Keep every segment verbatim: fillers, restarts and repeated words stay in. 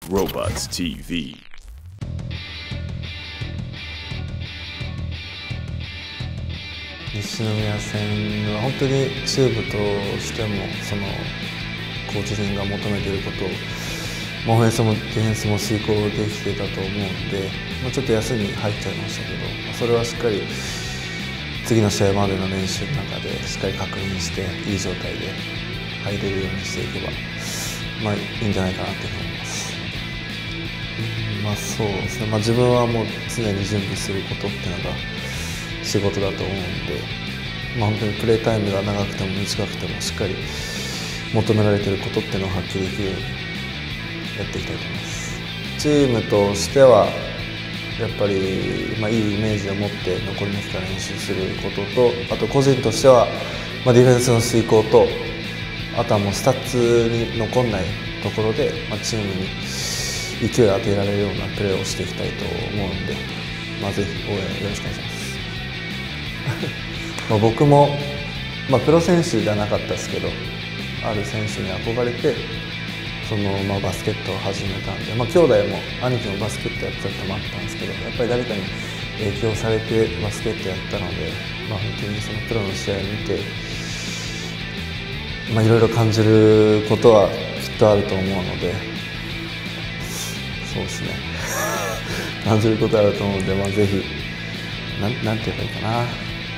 Robots ティーブイ。 西宮戦は本当にチームとしてもそのコーチ陣が求めていることを、まあ、オフェンスもディフェンスも遂行できてたと思うんで、まあ、ちょっと休み入っちゃいましたけど、まあ、それはしっかり次の試合までの練習の中でしっかり確認していい状態で入れるようにしていけば、まあ、いいんじゃないかなと思います。うん、まあそうですね、まあ、自分はもう常に準備することっていうのが仕事だと思うんで、まあ、本当にプレータイムが長くても短くてもしっかり求められていることっていうのを発揮できるようにやっていきたいと思います。チームとしてはやっぱり、まあ、いいイメージを持って残りの日から練習することと、あと個人としては、まあ、ディフェンスの遂行と、あとはもうスタッツに残んないところで、まあ、チームに勢いを与えられるようなプレーをしていきたいと思うんで、まあ、ぜひ応援よろしくお願いします。まあ僕も、まあ、プロ選手じゃなかったですけど、ある選手に憧れてその、まあ、バスケットを始めたんで、まあ、兄弟も兄貴もバスケットやってたこともあったんですけど、やっぱり誰かに影響されてバスケットやったので、まあ、本当にそのプロの試合を見て、まあ、いろいろ感じることはきっとあると思うので、そうですね感じることあると思うので、まあ、ぜひなん、なんて言えばいいかな、うん、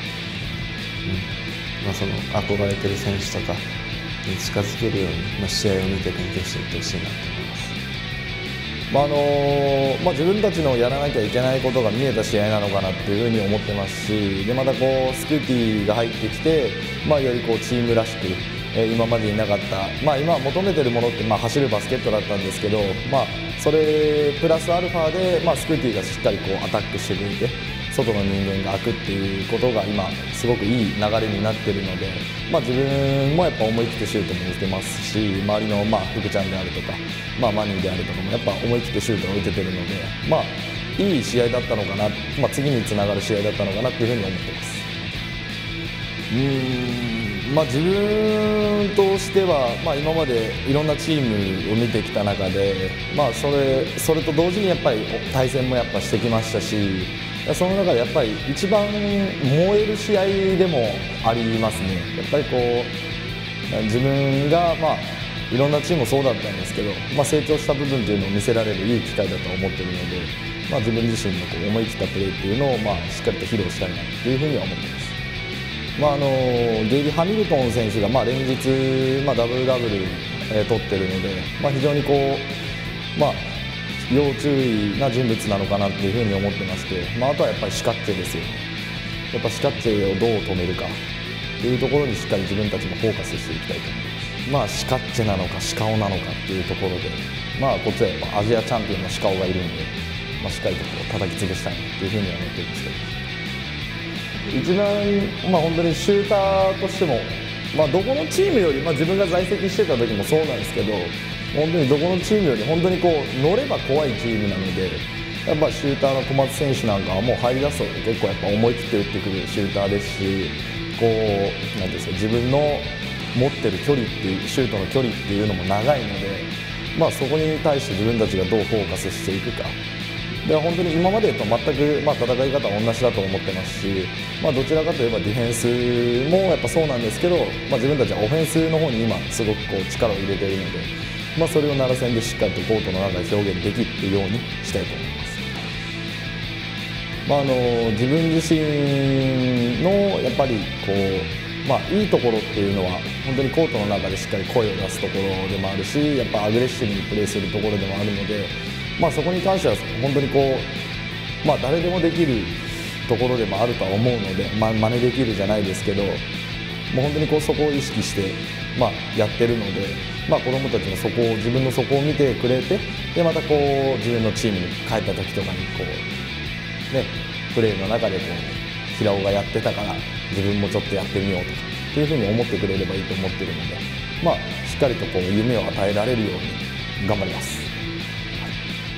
まあ、その憧れてる選手とかに近づけるように、まあ、試合を見て勉強していってほしいなと思います。 まああのまあ、自分たちのやらなきゃいけないことが見えた試合なのかなっていうふうに思ってますし、でまたこうスクーティーが入ってきて、まあ、よりこうチームらしく、えー、今までになかった、まあ、今求めてるものって、まあ、走るバスケットだったんですけど、まあ、それプラスアルファで、まあ、スクーティーがしっかりこうアタックしてくれて、外の人間が開くっていうことが今すごくいい流れになっているので、まあ、自分もやっぱ思い切ってシュートも打てますし、周りのまあ福ちゃんであるとか、まあ、マニーであるとかもやっぱ思い切ってシュートを打ててるので、まあ、いい試合だったのかな、まあ、次につながる試合だったのかなっていうふうに思ってます。うーん、まあ、自分としては、まあ、今までいろんなチームを見てきた中で、まあ、それ、それと同時にやっぱり対戦もやっぱしてきましたし、その中でやっぱり一番燃える試合でもありますね。やっぱりこう自分が、まあ、いろんなチームもそうだったんですけど、まあ、成長した部分というのを見せられるいい機会だと思っているので、まあ、自分自身のこう思い切ったプレーっていうのを、まあ、しっかりと披露したいなというふうには思っています。まあ、あのゲイリー・ハミルトン選手が、まあ、連日、まあ、ダブルダブル、えー、取っているので、まあ、非常にこう、まあ要注意な人物なのかなっていうふうに思ってまして、まあ、あとはやっぱりシカッチェですよね。やっぱシカッチェをどう止めるかっていうところにしっかり自分たちもフォーカスしていきたいと思います。まあ、シカッチェなのかシカオなのかっていうところで、まあ、こっちはやっぱアジアチャンピオンのシカオがいるんで、まあ、しっかりとこう叩き潰したいなっていうふうには思ってるんですけど、一番、まあ、本当にシューターとしても、まあ、どこのチームより、まあ、自分が在籍してた時もそうなんですけど、本当にどこのチームより本当にこう乗れば怖いチームなので、やっぱシューターの小松選手なんかはもう入り出すと結構やっぱ思い切って打ってくるシューターですし、こうなんですか、自分の持ってる距離っていうシュートの距離っていうのも長いので、まあ、そこに対して自分たちがどうフォーカスしていくかで、本当に今までと全く、まあ、戦い方は同じだと思ってますし、まあ、どちらかといえばディフェンスもやっぱそうなんですけど、まあ、自分たちはオフェンスの方に今すごくこう力を入れているので、まあ、それを奈良戦でしっかりとコートの中で表現できるようにしたいと思います。まあ、あの自分自身のやっぱりこう、まあ、いいところっていうのは本当にコートの中でしっかり声を出すところでもあるし、やっぱアグレッシブにプレーするところでもあるので、まあ、そこに関しては本当にこう、まあ、誰でもできるところでもあるとは思うので、まあ、真似できるじゃないですけど、もう本当にこうそこを意識して、まあ、やってるので、まあ、子どもたちもそこを自分のそこを見てくれて、でまたこう自分のチームに帰った時とかにこう、ね、プレーの中でこう平尾がやってたから自分もちょっとやってみようとかっていうふうに思ってくれればいいと思ってるので、まあ、しっかりとこう夢を与えられるように頑張ります。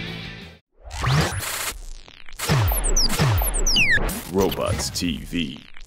Robots ティーブイ